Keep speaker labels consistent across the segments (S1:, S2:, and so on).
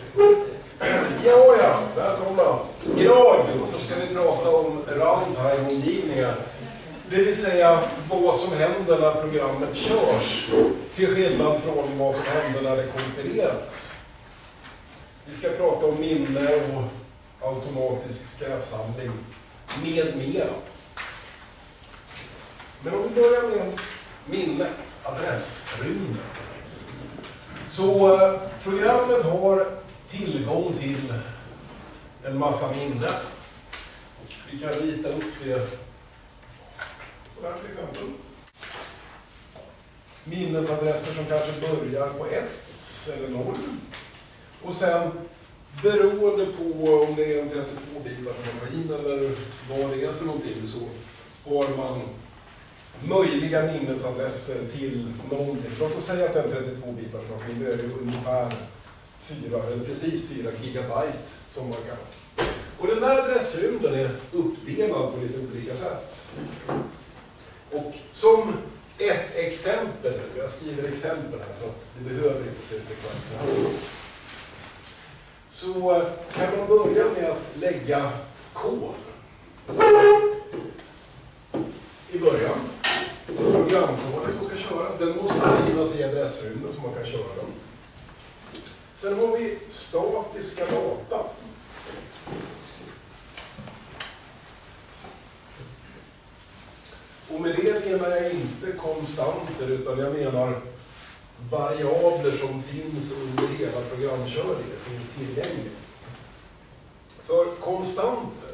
S1: Ja, välkomna. Idag så ska vi prata om runtime-omgivningar. Det vill säga vad som händer när programmet körs, till skillnad från vad som händer när det kompileras. Vi ska prata om minne och automatisk skräpsamling med mera. Men om vi börjar med minnet, adressrymden. Så programmet har tillgång till en massa minne. Vi kan rita upp det så här till exempel. Minnesadresser som kanske börjar på 1 eller 0. Och sen beroende på om det är en 32-bitars maskin eller vad det är för någonting, så har man möjliga minnesadresser till någonting. Låt oss säga att en 32-bitars maskin är ungefär 4 eller precis 4 gigabyte som man kan. Och den där adressrymden är uppdelad på lite olika sätt. Och som ett exempel, jag skriver exempel här för att det behöver inte se ut exakt så här. Så kan man börja med att lägga kod i början. Programkoden som ska köras, den måste finnas i adressrymden så man kan köra den. Sen har vi statiska data. Och med det menar jag inte konstanter, utan jag menar variabler som finns under hela programkörningen, finns tillgängliga. För konstanter,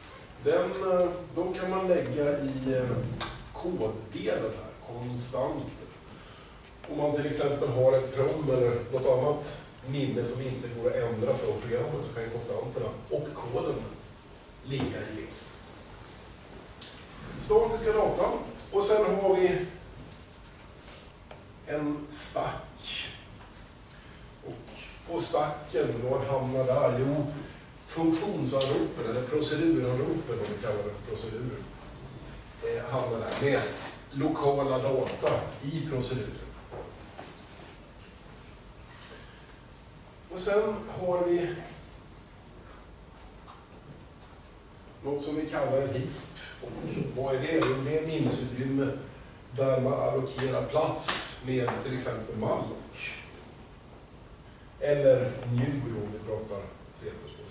S1: de kan man lägga i koddelen här, konstanter. Om man till exempel har ett prom eller något annat minne som inte går att ändra från programmet, så kan konstanterna och koden ligga i det. Statiska data. Och sen har vi en stack. Och på stacken, vad hamnar där? Jo, funktionsanropen eller proceduranropen, om vi kallar det för procedur, hamnar där med lokala data i proceduren. Och sen har vi något som vi kallar heap. Och vad är det? Det är minnesutrymme där man allokerar plats med till exempel malloc. Eller new om vi pratar C++.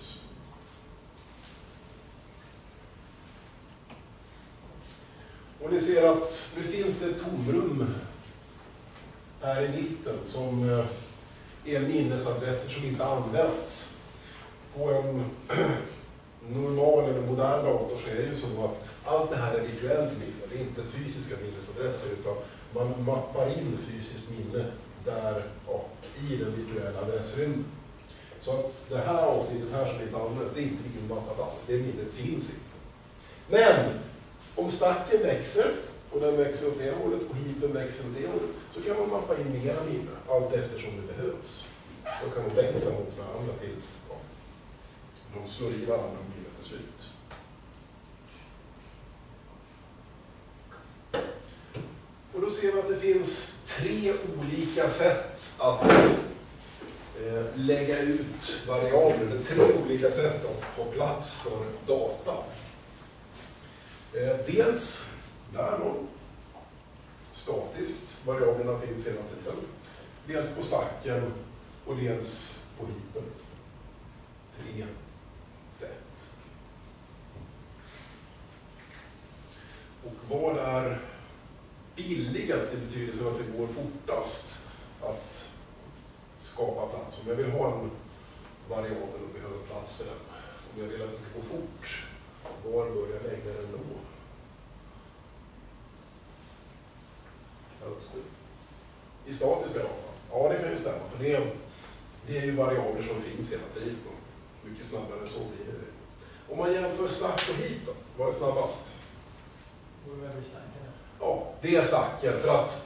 S1: Och ni ser att nu finns det ett tomrum här i mitten som är minnesadresser som inte används. På en normal eller modern dator så är det ju så att allt det här är virtuellt minne. Det är inte fysiska minnesadresser, utan man mappar in fysiskt minne där i den virtuella adressrymden. Så att det här avsnittet här som inte används, det är inte inmappat alls. Det minnet finns inte. Men om stacken växer, och den växer åt det hållet och heapen växer åt det hållet, så kan man mappa in mera minne allt eftersom det behövs. Då kan de växa mot varandra tills de slår i varandra och minnet är slut. Och då ser vi att det finns 3 olika sätt att lägga ut variabler. Det är 3 olika sätt att ha plats för data. Dels där någon statiskt, variablerna finns hela tiden. Dels på stacken och dels på heapen. 3 sätt. Och vad är billigast i betydelsen att det går fortast att skapa plats? Om jag vill ha en variabel och behöver plats för den, om jag vill att det ska gå fort, var bör jag lägga den då? I statiska data? Ja, det kan ju stämma, för det är ju variabler som finns hela tiden. Mycket snabbare så blir det. Om man jämför stack och heap, vad är snabbast? Ja, det är stacken. För att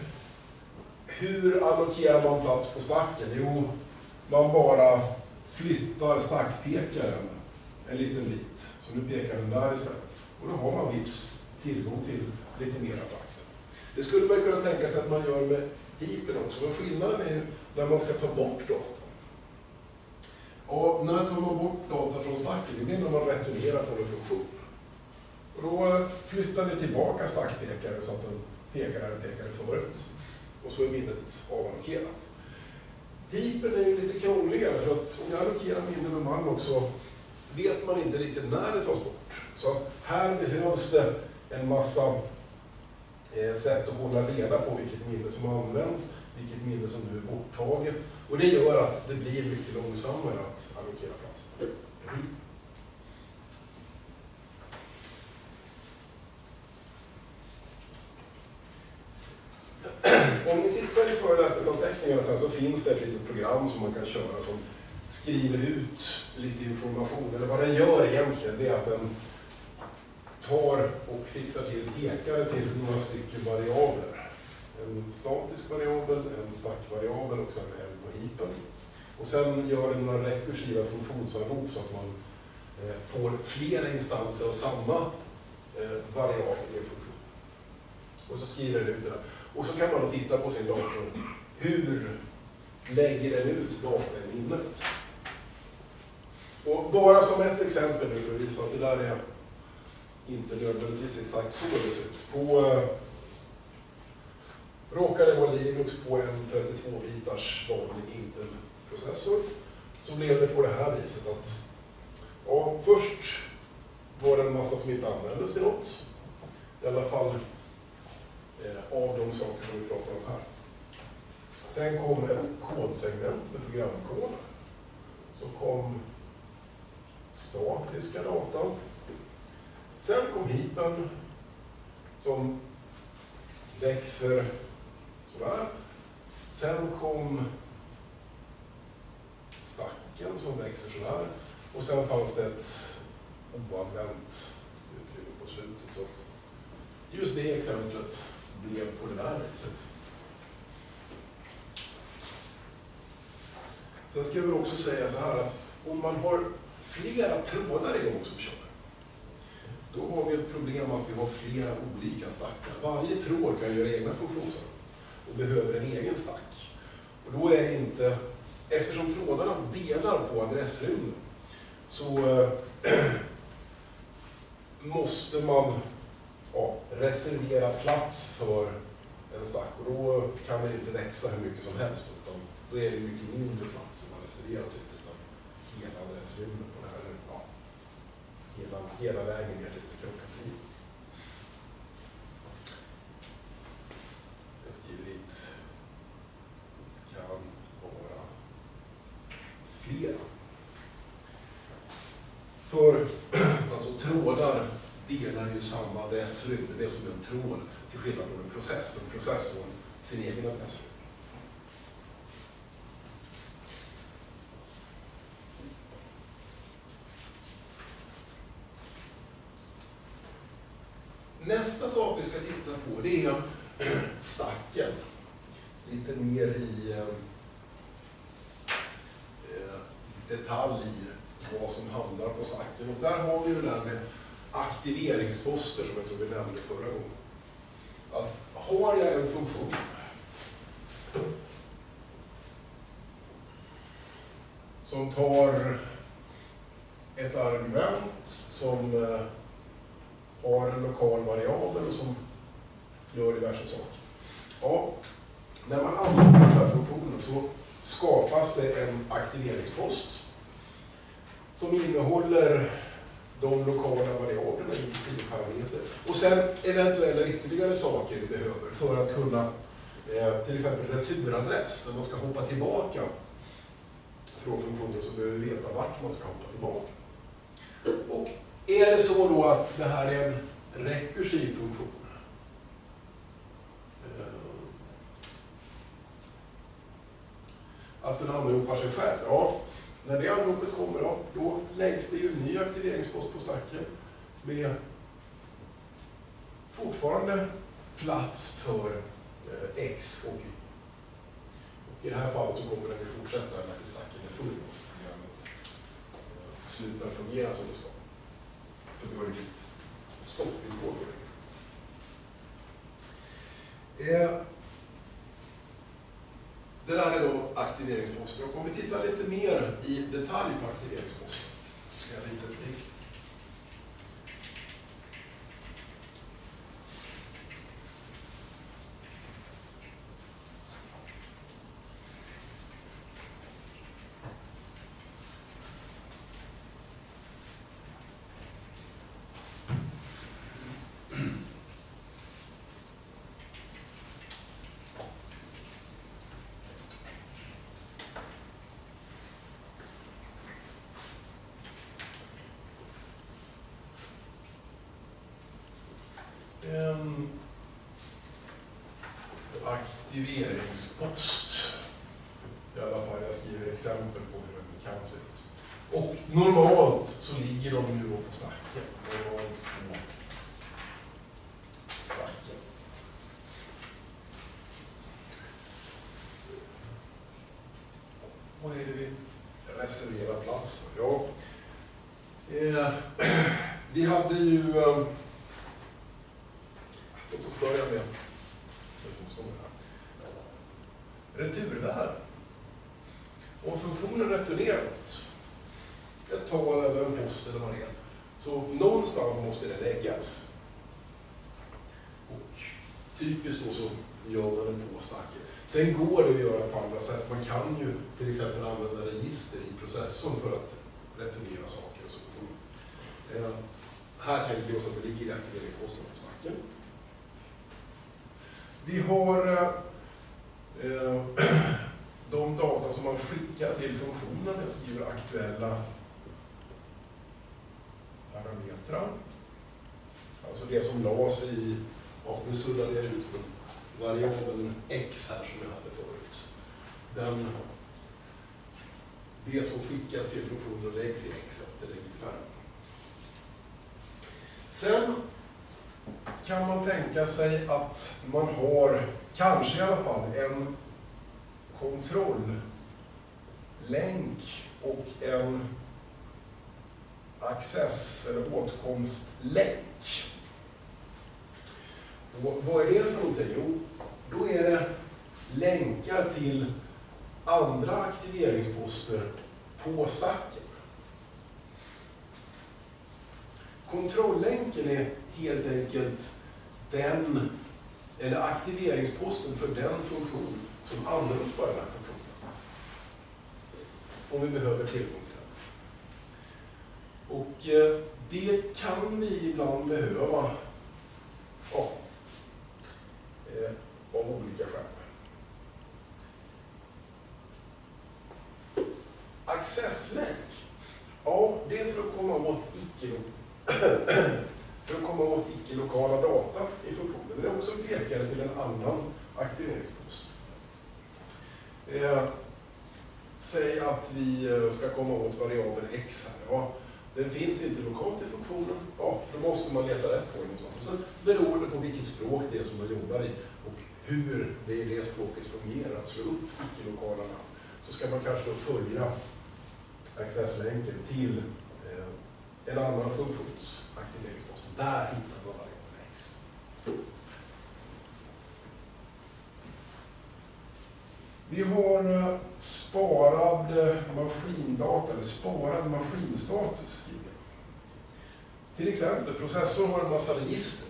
S1: hur allokerar man plats på stacken? Jo, man bara flyttar stackpekaren en liten bit. Så nu pekar den där istället. Och då har man vips tillgång till lite mera platser. Det skulle man kunna tänka sig att man gör med heapen också. Men skillnaden är när man ska ta bort data. Och när tar man bort data från stacken? Det blir när man returnerar från en funktion. Och då flyttar vi tillbaka stackpekare så att den pekar där den pekade förut. Och så är minnet avallokerat. Heapen är ju lite krångligare för att om jag allokerar minne med Malloc så vet man inte riktigt när det tas bort. Så här behövs det en massa sätt att hålla reda på vilket minne som används, vilket minne som nu är borttaget. Och det gör att det blir mycket långsammare att allokera plats. Om ni tittar i föreläsningsanteckningarna sen så finns det ett litet program som man kan köra som skriver ut lite information. Eller vad den gör egentligen, det är att den tar och fixar till pekare till några stycken variabler. En statisk variabel, en stackvariabel och sen en på heapen. Och sen gör den några rekursiva funktionsanrop så att man får flera instanser av samma variabel i en funktion. Och så skriver den ut det där. Och så kan man då titta på sin dator. Hur lägger den ut data i minnet? Och bara som ett exempel nu för att visa att det där är inte nödvändigtvis exakt så det ser ut. Råkar det vara Linux på en 32-bitars vanlig Intel-processor så blev det på det här viset att först var det en massa som inte användes till något. I alla fall av de saker som vi pratar om här. Sen kom ett kodsegment med programkod. Så kom statiska data. Sen kom heapen som växer sådär. Sen kom stacken som växer sådär. Och sen fanns det ett oanvänt utrymme på slutet. Så att just det exemplet blev på det där viset. Sen ska vi också säga så här att om man har flera trådar igång som kör, då har vi ett problem att vi har flera olika stackar. Varje tråd kan göra egna funktioner och behöver en egen stack. Och då är inte, eftersom trådarna delar på adressrymden så måste man reservera plats för en stack. Och då kan det inte växa hur mycket som helst, utan då är det mycket mindre plats som man reserverar typiskt av hela adressrymden på det här. Hela vägen ner tills det krockar till. Jag skriver dit kan vara flera. För alltså trådar delar ju samma adressrymd. Det är som en tråd till skillnad från en process. En process har sin egen adressrymd. Nästa sak vi ska titta på det är stacken. Lite mer i detalj vad som handlar på stacken. Och där har vi det där med aktiveringsposter som jag tror vi nämnde förra gången. Att har jag en funktion som tar ett argument som har en lokal variabel och som gör diverse saker. Ja, när man använder den här funktionen så skapas det en aktiveringspost som innehåller de lokala variablerna inklusive parametrar. Och sen eventuella ytterligare saker vi behöver för att kunna till exempel returadress, när man ska hoppa tillbaka från funktionen så behöver vi veta vart man ska hoppa tillbaka. Och är det så då att det här är en rekursiv funktion? Att den anropar sig själv? Ja, när det anropet kommer då läggs det ju en ny aktiveringspost på stacken med fortfarande plats för X och Y. Och i det här fallet så kommer den att fortsätta med att stacken är full och programmet slutar fungera som det ska. För då är det ett stoppvillkor. Det där är då aktiveringsposter. Och om vi tittar lite mer i detalj på aktiveringsposter så ska jag rita ett blick. En aktiveringspost. I alla fall, jag skriver exempel på hur den kan se ut. Och normalt så ligger de ju då på stacken. Normalt på stacken. Vad är det vi reserverar plats för? Ja, vi hade ju... Låt oss börja med det som står här. Returvärde. Om funktionen returnerar något, ett tal eller en post eller vad det är, så någonstans måste det läggas. Och typiskt då så gör man det på stacken. Sen går det att göra på andra sätt. Man kan ju till exempel använda register i processorn för att returnera saker och så. Här tänker vi oss att det ligger i aktiveringsposten på stacken. Vi har de data som man skickar till funktionen. Jag skriver aktuella parametrar. Alltså det som lades i, nu suddade jag ut variabeln x här som jag hade förut. Det som skickas till funktionen och läggs i x, det lägger vi här. Sen kan man tänka sig att man har, kanske i alla fall, en kontrolllänk och en access- eller åtkomstlänk. Och vad är det för någonting? Jo, då är det länkar till andra aktiveringsposter på stacken. Kontrolllänken är helt enkelt den, eller aktiveringsposten för den funktion som anropar den här funktionen. Om vi behöver tillgång till den. Och det kan vi ibland behöva av olika skäl. Accesslänk, det är för att komma åt icke-lokala data i funktionen. Det är också pekare till en annan aktiveringspost. Säg att vi ska komma åt variabeln x här. Ja, den finns inte lokalt i funktionen. Ja, då måste man leta rätt på den. Och sen beror det på vilket språk det är som man jobbar i och hur det i det språket fungerar. Att slå upp icke-lokala namn. Så ska man kanske då följa accesslänken till en annan funktions aktiveringspost. Där hittar man variabeln x. Vi har sparad maskindata eller sparad maskinstatus. Till exempel, processorn har en massa register.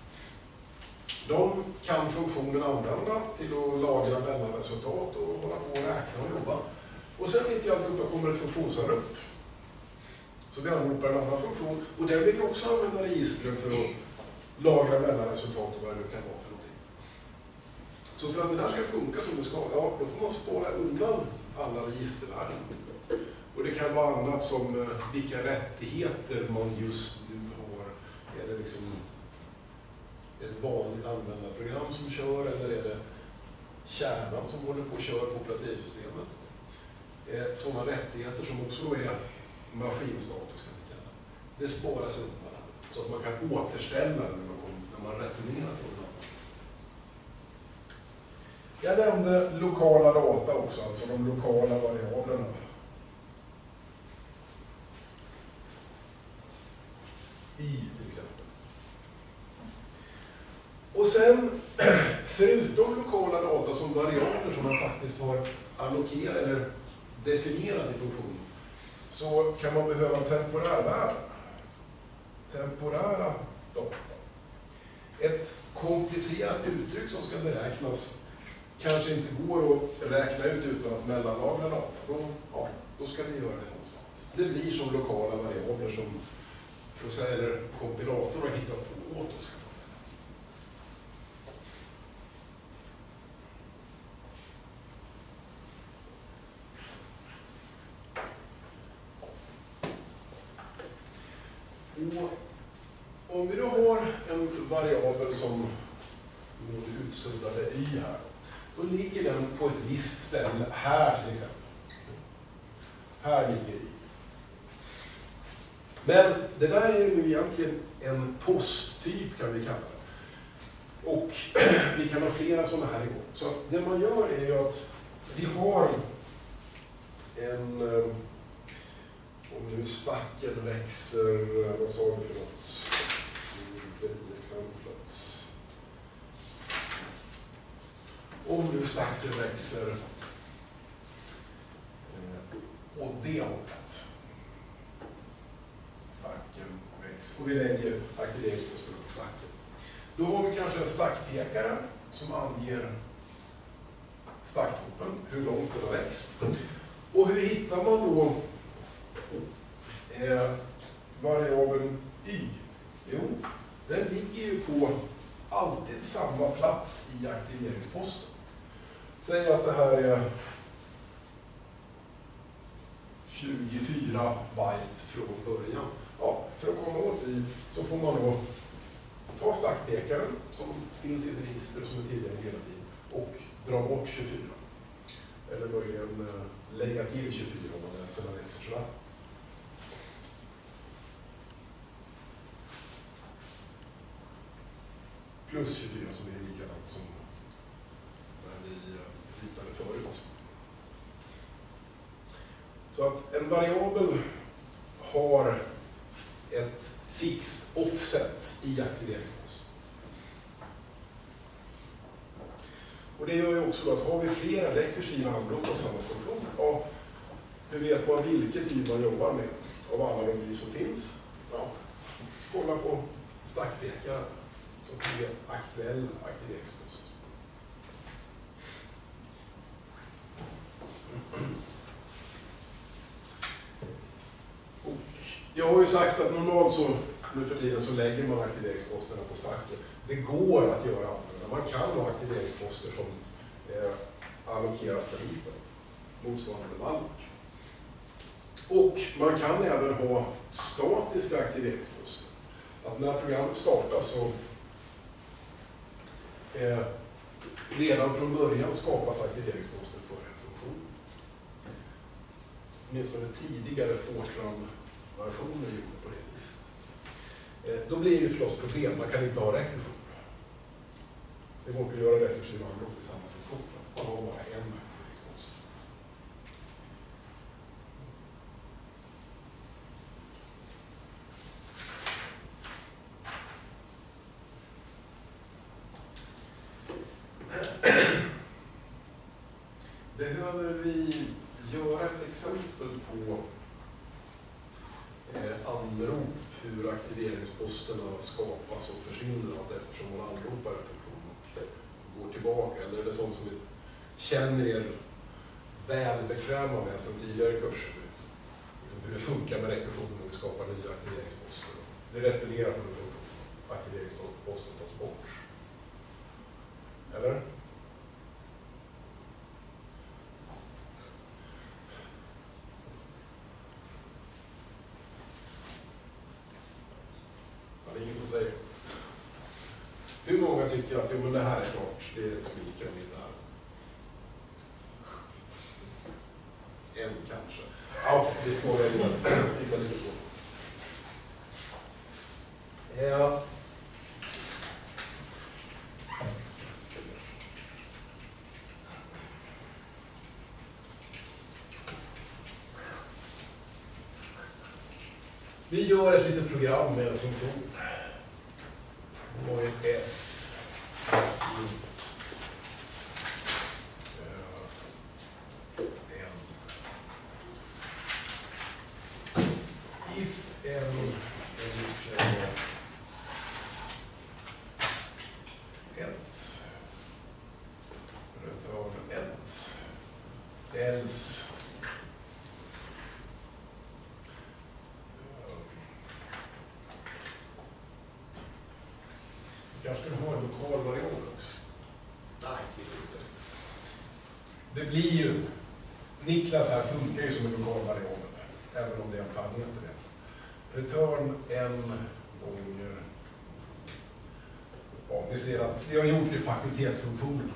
S1: De kan funktionen använda till att lagra mellanresultat och hålla på och räkna och jobba. Och sen mitt i alltihop kommer ett funktionsanrop. Så vi anropar en annan funktion och den vill också använda registren för att lagra mellanresultat och vad det nu kan vara för någonting. Så för att det där ska funka som det ska, då får man spara undan alla registervärden. Och det kan vara annat som vilka rättigheter man just nu har. Är det liksom ett vanligt användarprogram som kör eller är det kärnan som håller på att köra på operativsystemet? Sådana rättigheter som också är maskinstatus kan vi kalla. Det sparas undan så att man kan återställa när man returnerar från den. Jag nämnde lokala data också, alltså de lokala variablerna. Till exempel. Och sen, förutom lokala data som variabler som man faktiskt har allokerat eller definierat i funktionen, så kan man behöva temporärvärden. Temporära data. Ett komplicerat uttryck som ska beräknas kanske inte går att räkna ut utan att mellanlagra data. Då ska vi göra det någonstans. Det blir som lokala variabler som eller kompilator har hittat på åt oss. Och om vi då har en variabel som utsuddade y här, då ligger den på ett visst ställe här till exempel. Här ligger y. Men det där är ju egentligen en posttyp kan vi kalla det. Och vi kan ha flera sådana här igång. Så det man gör är ju att vi har en, om nu stacken växer, vad sa vi för något? Exemplet. Om nu stacken växer åt det hållet. Stacken växer. Och vi lägger aktiveringsposten på stacken. Då har vi kanske en stackpekare som anger stacktoppen, hur långt den har växt. Och hur hittar man då variabeln y? Jo, den ligger ju på alltid samma plats i aktiveringsposten. Säg att det här är 24 byte från början. Ja, för att komma åt y så får man då ta stackpekaren som finns i ett register som är tillgänglig hela tiden och dra bort 24. Eller möjligen lägga till 24 om man läser när växer sådär. Plus 24 som är likadant som när vi ritade förut. Så att en variabel har ett fixed offset i aktiveringsposten. Och det gör ju också att har vi flera rekursiva anrop på samma funktion, ja, hur vet man vilket y man jobbar med av alla de y som finns? Ja, kolla på stackpekaren som är aktuell aktiveringspost. Och jag har ju sagt att normalt så nu för tiden så lägger man aktiveringsposterna på stacken. Det går att göra annorlunda. Man kan ha aktiveringsposter som allokeras per heapen, motsvarande malloc. Och man kan även ha statiska aktiveringsposter. Att när programmet startas så redan från början skapas aktiveringsposter för en funktion. Åtminstone tidigare Fortran-versioner gjorde på det viset. Då blir det ju förstås problem, man kan inte ha rekursion. Det går inte att göra rekursiva anrop i samma funktion, man har bara en aktiveringsposter. Behöver vi göra ett exempel på anrop, hur aktiveringsposterna skapas och försvinner allt eftersom man anropar en funktion och går tillbaka? Eller är det sånt som vi känner er väl bekväma med sedan tidigare kurser? Liksom hur det funkar med rekursion när vi skapar nya aktiveringsposter. Det returnerar från en funktion. Aktiveringsposten tas bort. Eller? Det är ingen som säger det. Hur många tycker att jo, det här är klart, det är liksom lika med det här? En kanske. Ja, det får vi titta lite på. Ja. Vi gör ett litet program med en funktion. Och ett f. N är lika med 1. Return 1. Else. Vi kanske skulle ha en lokal variabel också. Nej, visst inte. Det blir ju, Niklas här funkar ju som en lokal variabel, även om det är en parameter det. Return n gånger, ja, vi ser att vi har gjort det i fakultetsfunktionen.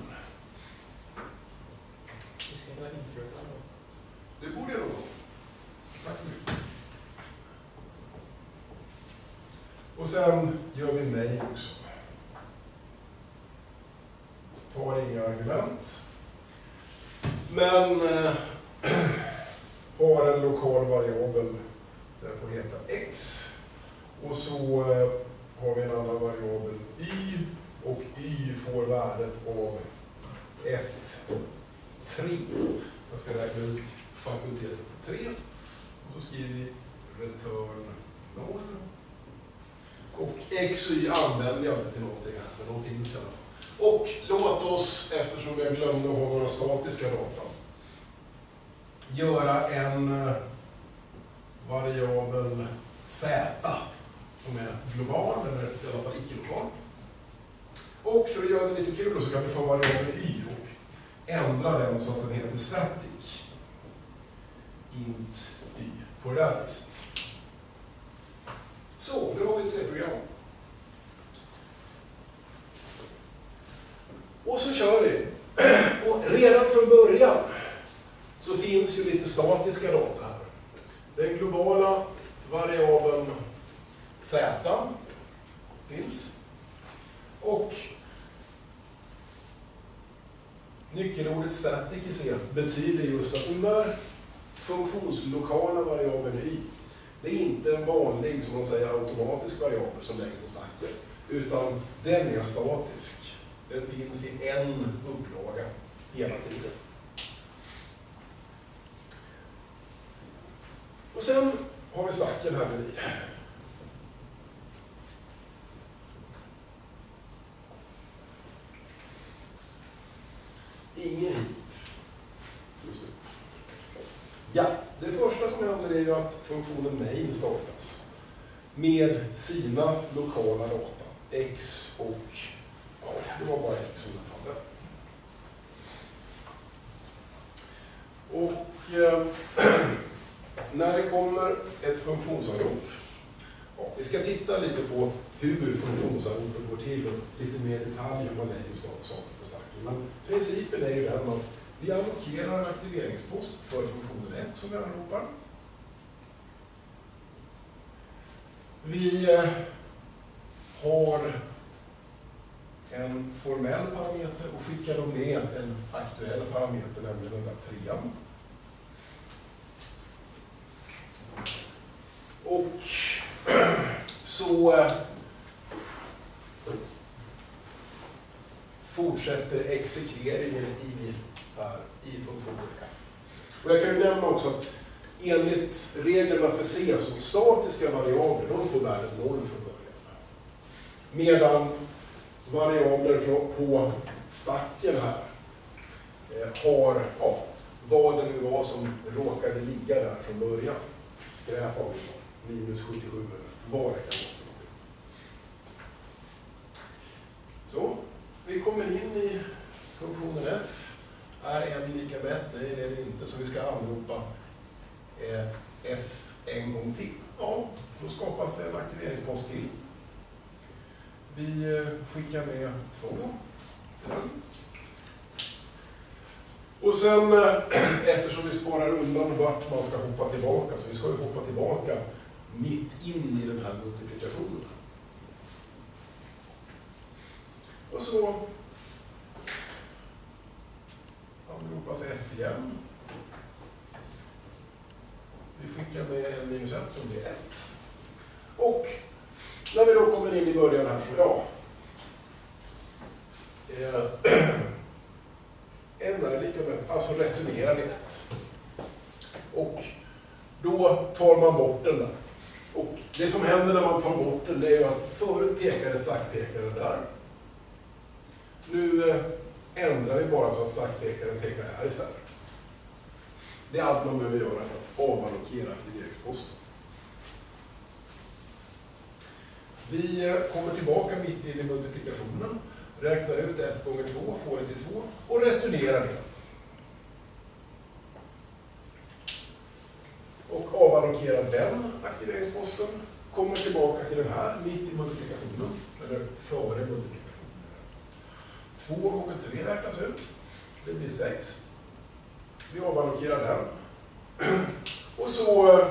S1: Det borde jag nog. Tack så mycket. Och sen gör vi nej också. Tar inga argument. Men har en lokal variabel, den får heta x. Och så har vi en annan variabel y. Och y får värdet av f3. Jag ska räkna ut fakulteten på 3. Och så skriver vi return 0. Och x och y använder jag inte till någonting här, men de finns i alla fall. Och låt oss, eftersom jag glömde att ha några statiska data, göra en variabel z som är global, eller i alla fall icke-lokal. Och för att göra det lite kul så kan vi få variabel y och ändra den så att den heter static. Int y på det här viset. Så, nu har vi ett C-program. Och så kör vi. Och redan från början så finns ju lite statiska data här. Den globala variabeln z finns. Och nyckelordet static i C betyder just att den där funktionslokala variabeln y, det är inte en vanlig, som man säger, automatisk variabel som läggs på stacken, utan den är statisk. Den finns i en upplaga hela tiden. Och sen har vi stacken här bredvid. Ingen heap. Just nu. Ja, det första som händer är ju att funktionen main startas med sina lokala data. X och, ja, det var bara X som den hade. Och när det kommer ett funktionsanrop, ja, vi ska titta lite på hur funktionsanropen går till och lite mer detalj hur man lägger saker på stacken. Men principen är ju den att vi allokerar en aktiveringspost för funktionen f som vi anropar. Vi har en formell parameter och skickar då med en aktuell parameter, nämligen den där 3:an. Och så fortsätter exekveringen i funktionen f. Och jag kan ju nämna också att enligt reglerna för C så statiska variabler, de får värdet 0 från början. Medan variabler på stacken här har, ja, vad det nu var som råkade ligga där från början. Skräp av minus 77 eller vad det kan vara. Så, vi kommer in i funktionen f. Är n lika med 1? Nej, det är det inte. Så vi ska anropa f en gång till. Ja, då skapas det en aktiveringspost till. Vi skickar med 2. Och sen, eftersom vi sparar undan vart man ska hoppa tillbaka, så vi ska ju hoppa tillbaka mitt in i den här multiplikationen. Och så anropas f igen. Vi skickar med en minus 1 som blir 1. Och när vi då kommer in i början här så, ja, n är lika med, alltså returnerar vi 1. Och då tar man bort den där. Och det som händer när man tar bort den, det är ju att förut pekade stackpekaren där. Nu ändrar vi bara så att stackpekaren pekar här istället. Det är allt man behöver göra för att avallokera aktiveringsposten. Vi kommer tillbaka mitt in i multiplikationen, räknar ut 1 gånger 2, får det till 2 och returnerar det. Och avallokerar den aktiveringsposten, kommer tillbaka till den här mitt i multiplikationen, eller före multiplikationen. 2 gånger 3 räknas ut, det blir 6. Vi avallokerar den. Och så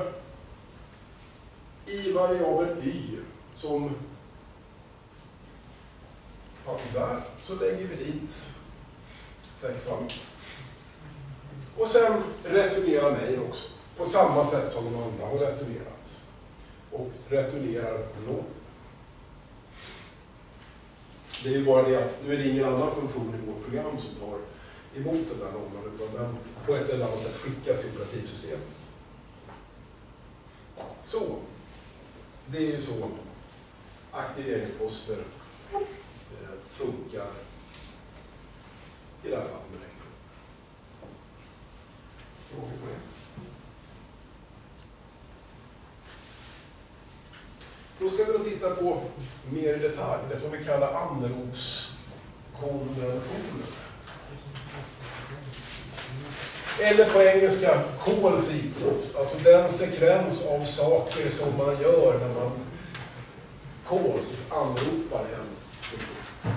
S1: i variabeln y som fanns där så lägger vi dit 6an. Och sen returnerar main också. På samma sätt som de andra har returnerat. Och returnerar 0. Det är ju bara det att nu är det ingen annan funktion i vårt program som tar emot den där nollan, utan den på ett eller annat sätt skickas till operativsystemet. Så. Det är ju så aktiveringsposter funkar i det här fallet med rektion. Frågor på det? Då ska vi då titta på mer i detalj, det som vi kallar anropskonventioner. Eller på engelska call sequence, alltså den sekvens av saker som man gör när man calls, anropar en funktion.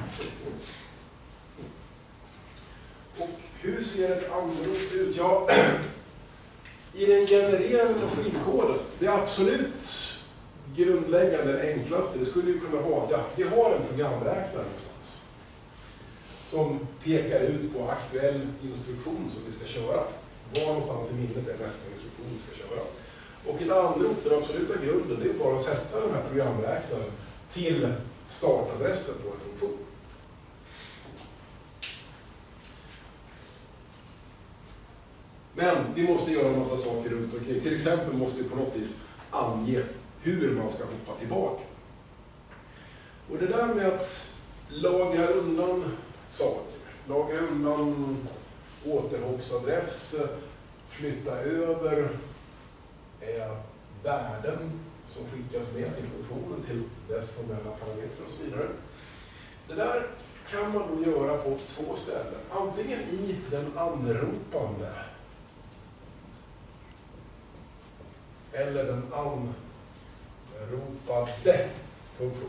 S1: Och hur ser ett anrop ut? Ja, i den genererande maskinkoden, det absolut grundläggande, enklaste, det skulle ju kunna vara, ja, vi har en programräknare någonstans som pekar ut på aktuell instruktion som vi ska köra. Var någonstans i minnet är nästa instruktion vi ska köra. Och ett anrop, den absoluta grunden, det är bara att sätta den här programräknaren till startadressen på en funktion. Men vi måste göra en massa saker runt omkring. Till exempel måste vi på något vis ange hur man ska hoppa tillbaka. Och det där med att lagra undan saker, lagra undan återhoppsadress, flytta över värden som skickas med till funktionen till dess formella parametrar och så vidare. Det där kan man då göra på 2 ställen. Antingen i den anropande eller den anropade funktionen.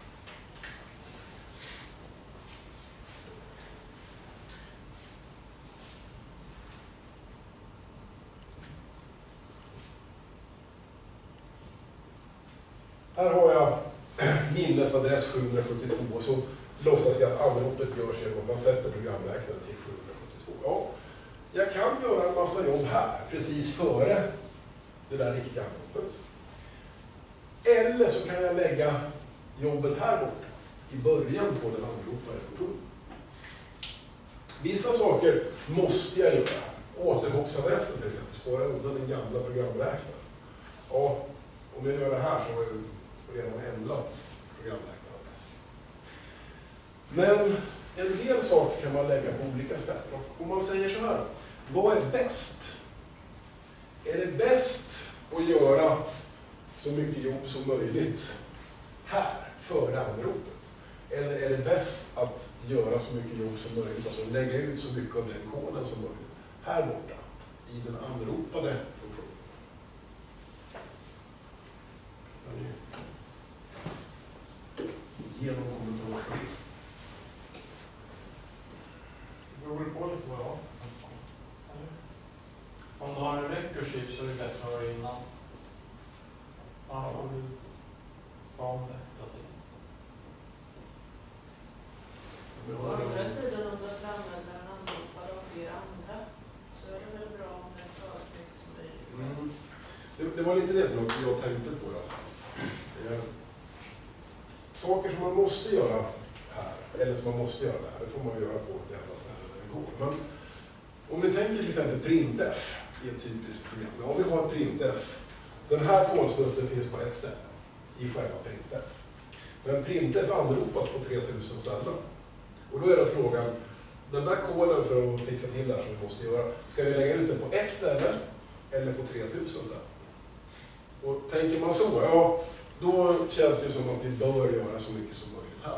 S1: Här har jag minnesadress 772 så låtsas jag att anropet görs genom att man sätter programräknaren till 772. Ja, jag kan göra en massa jobb här precis före det där riktiga anropet. Eller så kan jag lägga jobbet här borta i början på den anropade funktionen. Vissa saker måste jag göra. Återhoppsadressen till exempel, spara undan den gamla programräknaren. Ja, om jag gör det här så har jag redan ändrats programräknaradress. Men en del saker kan man lägga på olika ställen. Och om man säger så här, vad är bäst? Är det bäst att göra så mycket jobb som möjligt här, före anropet? Eller är det bäst att göra så mycket jobb som möjligt, alltså lägga ut så mycket av den koden som möjligt här borta, i den anropade funktionen? Genom kommentarer.
S2: Det beror på lite vad jag har. Om du har en rekursiv så är det bättre att vara innan. Annars får du ta om det hela tiden.
S3: Å andra sidan, om du använder en anropare av flera andra så är det väl bra om det tar så mycket som möjligt.
S1: Det var lite det som jag tänkte på. Saker som man måste göra här, eller som man måste göra där, det får man göra på det enda stället där det går. Men om vi tänker till exempel printf i ett typiskt program. Ja, vi har printf Den här kolsnutten finns på ett ställe i själva printf. Men printf anropas på 3000 ställen. Och då är det frågan, den där koden för att fixa till det här som vi måste göra, ska vi lägga ut den på ett ställe eller på 3000 ställen? Och tänker man så, ja, då känns det ju som att vi bör göra så mycket som möjligt här.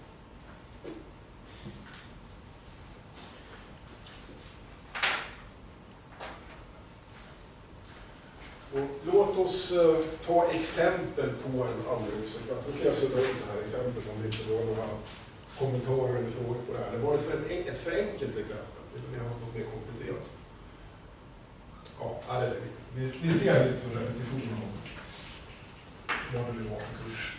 S1: Så låt oss ta exempel på en anropssekvens. Så kan jag sudda ut det här exemplet om det inte var några kommentarer eller frågor på det här. Det var det ett för enkelt exempel, eller vi har haft något mer komplicerat. Ja, det är det. Vi ser lite som repetition om vad det nu var för kurs.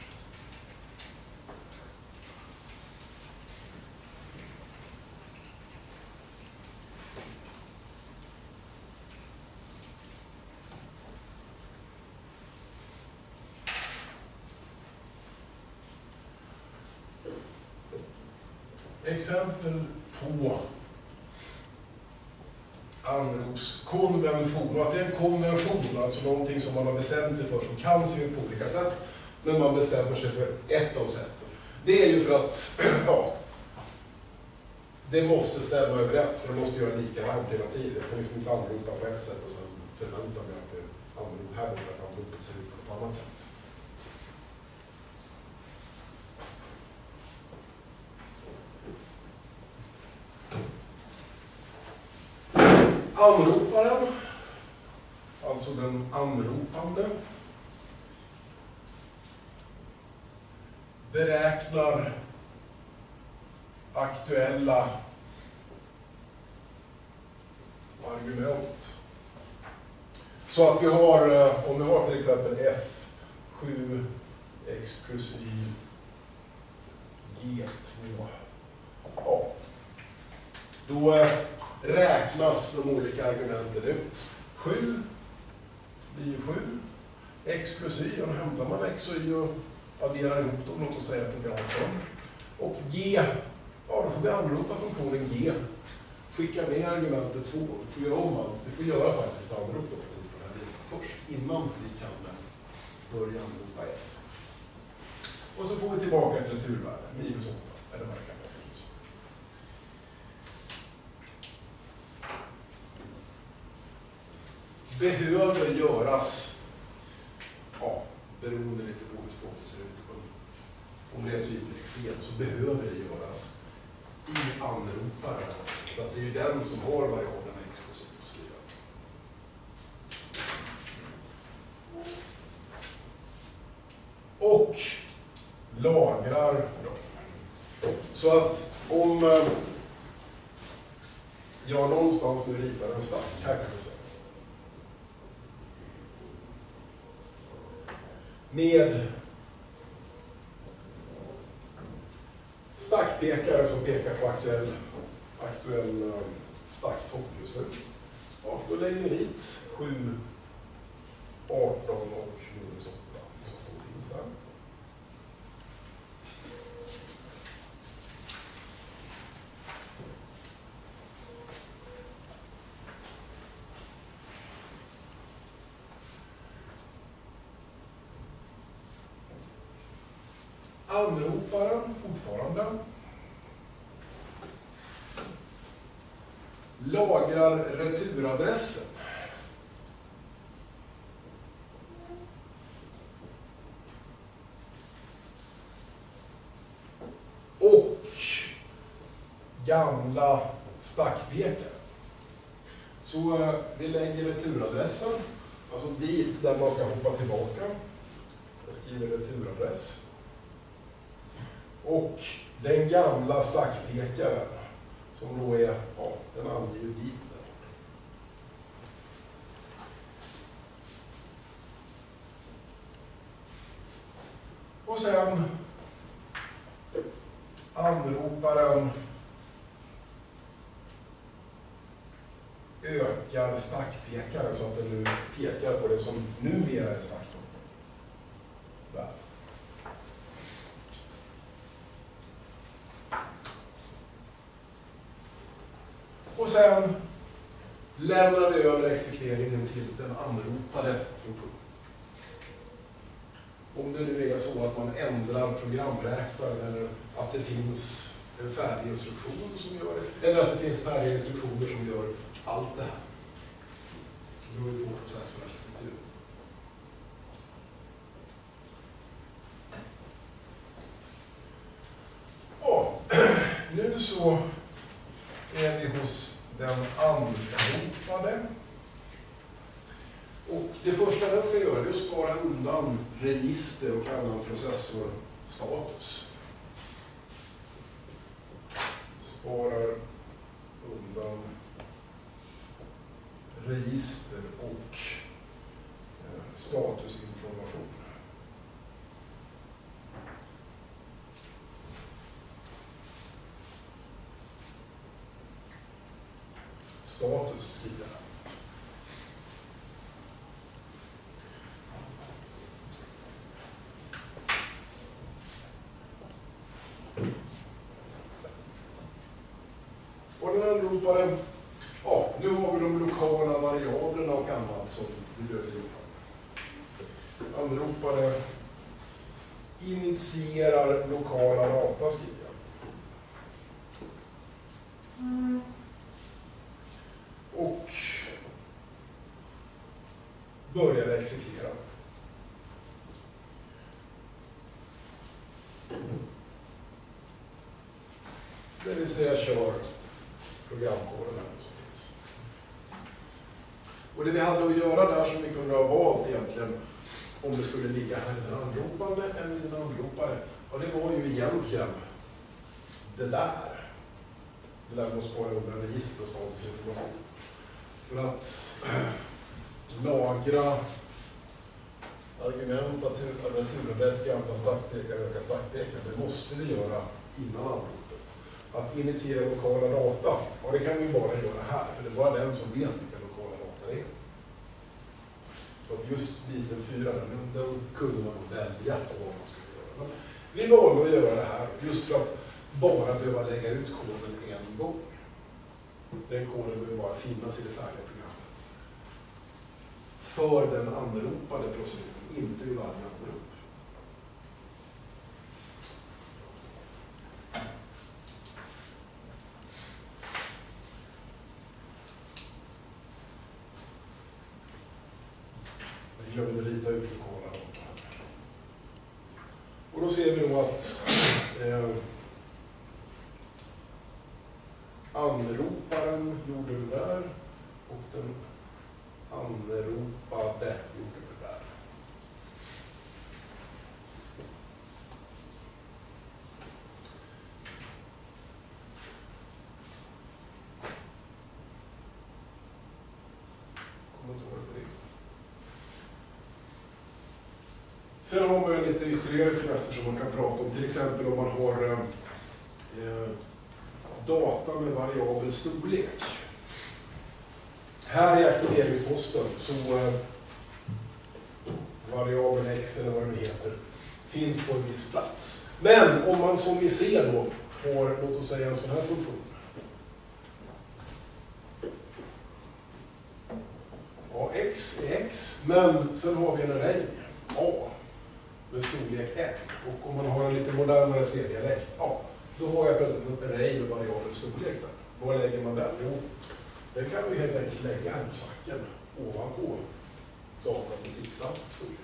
S1: Exempel på anropskonvention. Och att det är en konvention, alltså någonting som man har bestämt sig för, som kan se ut på olika sätt, men man bestämmer sig för ett av sätten. Det är ju för att det måste stämma överens, det måste göra likadant hela tiden. Jag kan liksom inte anropa på ett sätt och sen förvänta mig att det här borde att anropet ser ut på ett annat sätt. Anroparen, alltså den anropande, beräknar aktuella argument. Så att vi har, om vi har till exempel f7 x plus y g2, ja, då räknas de olika argumenten ut. 7 blir ju 7. X plus y, och då hämtar man x och y och adderar ihop dem. Låt oss säga att det blir 18. Och g, ja då får vi anropa funktionen g. Skicka med argumentet 2. Vi får göra om allt. Vi får göra faktiskt ett anrop på det här viset först, innan vi kan börja anropa f. Och så får vi tillbaka ett returvärde, -8, eller vad det kan vara för ljus. Behöver göras, ja, beroende lite på hur språket ser ut, om det är typisk scen så behöver det göras i anroparen, för att det är ju den som har variablerna x och så vidare. Och lagrar dem. Så att om jag någonstans nu ritar en stack, här kan vi säga, med stackpekare som pekar på aktuell stacktopp just nu. Ja, då lägger vi dit 7, 18 och -8 så att de finns där. Anroparen fortfarande lagrar returadressen. Och gamla stackpekare. Så vi lägger returadressen, alltså dit där man ska hoppa tillbaka. Jag skriver returadress. Och den gamla stackpekaren som då är, ja, den anger ju dit där. Och sen anroparen ökar stackpekaren så att den nu pekar på det som numera är stacktoppen. Där. Och sen lämnar vi över exekveringen till den anropade funktionen. om det nu är så att man ändrar programräknaren eller att det finns en färdig instruktion som gör det, eller att det finns färdiga instruktioner som gör allt det här. Det beror ju på processorarkitektur. Ja, nu så är vi hos den anropade. Och det första den ska göra är att spara undan register och annan processorstatus. Sparar undan register och statusinformation. Status skriver jag. Och den anropade, ja, nu har vi de lokala variablerna och annat som vi behöver göra. Anropade initierar lokala data, skriver jag. Och börjar exekvera. Det vill säga kör programkoden här som finns. Och det vi hade att göra där som vi kunde ha valt egentligen, om det skulle ligga här i den anropande eller i den anropade, och det var ju egentligen det där. Det där med att spara undan register och statusinformation. För att lagra argument, naturadress, gamla startpekare, öka startpekare, det måste vi göra innan anropet. Att initiera lokala data, och det kan vi bara göra här, för det är bara den som vet vilka lokala data det är. Så att just biten 4, den kunde man välja vad man skulle göra. Men vi valde att göra det här just för att bara behöva lägga ut koden en gång. Den koden behöver bara finnas i det färdiga programmet. För den anropade proceduren, inte i varje anrop. Jag glömde rita ut lokala data. Och då ser vi då att anroparen gjorde det där och den anropade gjorde det där. Kommentarer på det. Sen har man lite ytterligare finesser som man kan prata om. Till exempel om man har data med variabel storlek. Här i aktiveringsposten så variabeln x eller vad det heter finns på en viss plats. Men om man som vi ser då har, låt oss säga, en sån här funktion. Ja, x är x, men sen har vi en array a med storlek n. Och om man har en lite modernare C-dialekt, ja, då har jag plötsligt en array med variabel storlek där. Var lägger man den? Jo, den kan vi helt enkelt lägga en sacken ovanpå datan med fixad storlek.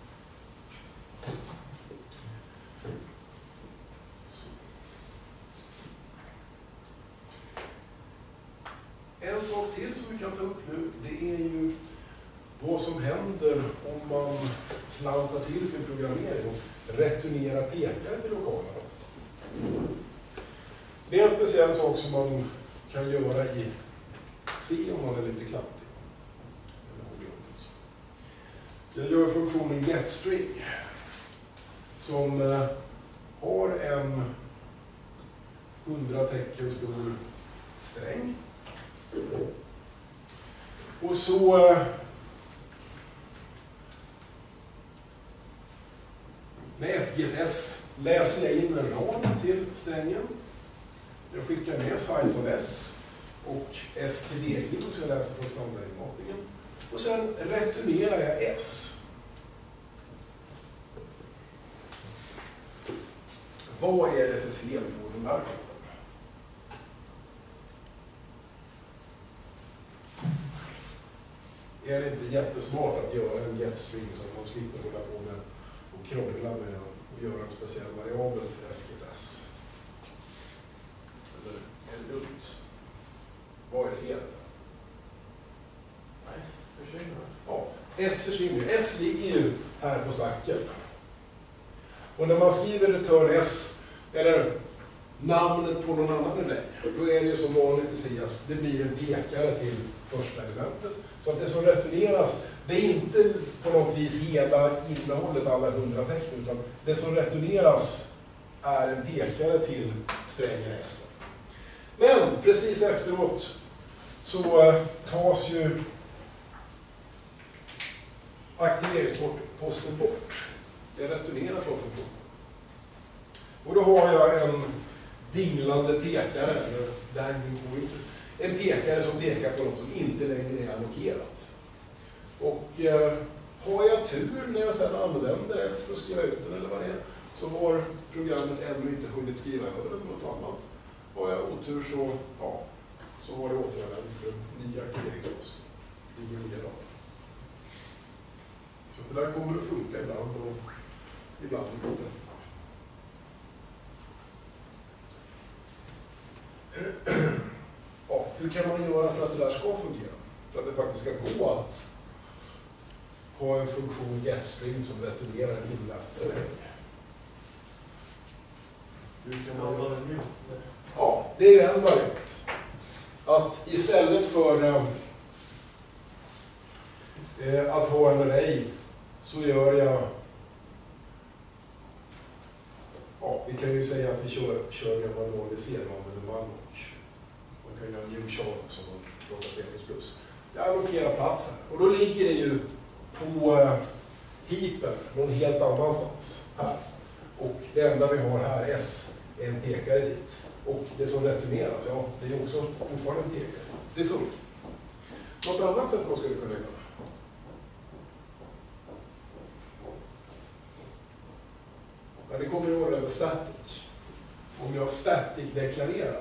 S1: En sak till som vi kan ta upp nu, det är ju vad som händer om man klantar till sin programmering och returnerar pekare till lokala. Det är en speciell sak som man kan göra i C om man är lite klantig. Den gör funktionen getString som har en 100 tecken stor sträng. Och så med FGTS läser jag in en rad till strängen. Jag skickar med size of S och std så jag läser från standardinmatningen. Och sen returnerar jag S. Vad är det för fel på den här koden? Är det inte jättesmart att göra en getstring så att man slipper hålla på med och krångla med och göra en speciell variabel för fgts? Eller är det dumt? Vad är felet?
S2: Nej, försvinner.
S1: Ja, S försvinner. S ligger ju här på stacken. Och när man skriver return S, eller namnet på någon annan än dig, då är det ju som vanligt i C att det blir en pekare till första elementet. Så att det som returneras, det är inte på något vis hela innehållet, alla 100 tecken, utan det som returneras är en pekare till strängen S. Men precis efteråt så tas ju aktiveringsposten bort. Jag returnerar från funktionen. Och då har jag en dinglande pekare, eller dangling pointer. En pekare som pekar på något som inte längre är allokerat. Och har jag tur när jag sedan använder S för att skriva ut den eller vad det är, så har programmet ännu inte hunnit skriva över den på något annat. Har jag otur så, ja, så har det återanvänts en ny aktiveringspost. Ingen nya dag. Så det där kommer att funka ibland och ibland inte. Ja, hur kan man göra för att det där ska fungera? För att det faktiskt ska gå att ha en funktion getstring som returnerar en inläst sträng. Ja, det är ju en variant. Att istället för att ha en array så gör jag, ja, vi kan ju säga att vi kör gammal normalisering med man och man kan göra en new chart också om man pratar C++. Jag allokerar plats här och då ligger det ju på heapen någon helt annanstans här. Och det enda vi har här, S, är en pekare dit. Och det som returneras, ja, det är också fortfarande en pekare. Det funkar. Något annat sätt man skulle kunna göra. Men det kommer ihåg det med static. Om jag static deklarerar,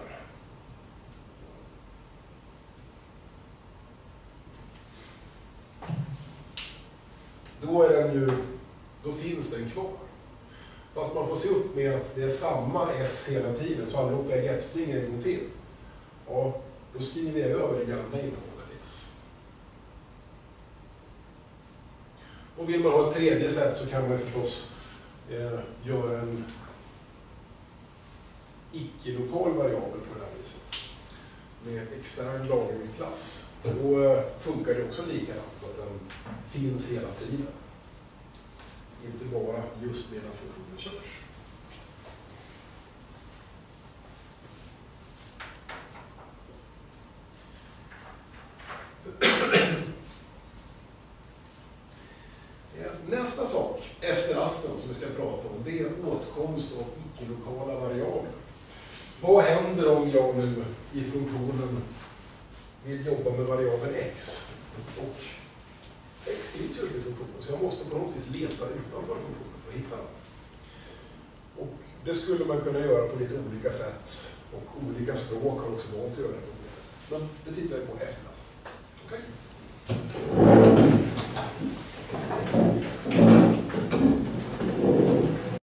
S1: då är den ju, då finns den kvar. Fast man får se upp med att det är samma S hela tiden, så anropar jag getstring en gång till. Ja, då skriver jag över det gamla innehållet S. Och vill man ha ett tredje sätt så kan man förstås göra en icke-lokal variabel på det här viset. Med extern lagringsklass. Då funkar det också likadant, att den finns hela tiden. Inte bara just medan funktionen körs. Nästa sak efter rasten som vi ska prata om, det är åtkomst av icke-lokala variabler. Vad händer om jag nu i funktionen vill jobba med variabeln x? Och x skrivs ju inte i funktionen, så jag måste på något vis leta utanför funktionen för att hitta den. Och det skulle man kunna göra på lite olika sätt, och olika språk har också valt att göra det på olika sätt. Men det tittar vi på efter rasten. Okej?